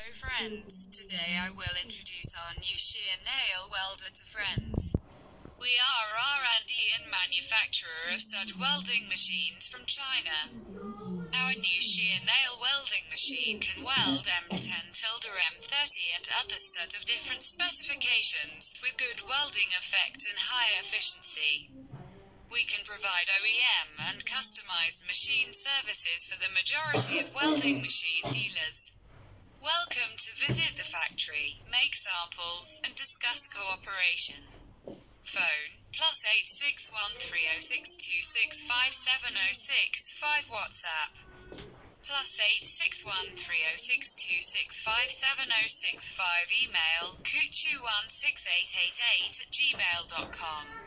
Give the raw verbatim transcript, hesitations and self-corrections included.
Friends, today I will introduce our new shear nail welder to friends. We are R and D and manufacturer of stud welding machines from China. Our new shear nail welding machine can weld M ten tilde M thirty and other studs of different specifications, with good welding effect and high efficiency. We can provide O E M and customized machine services for the majority of welding machine dealers. Welcome to visit the factory, make samples, and discuss cooperation. Phone, plus eight six one three oh six two six five seven oh six five WhatsApp, plus eight six one three oh six two six five seven oh six five Email, kuchu one six eight eight eight at gmail dot com.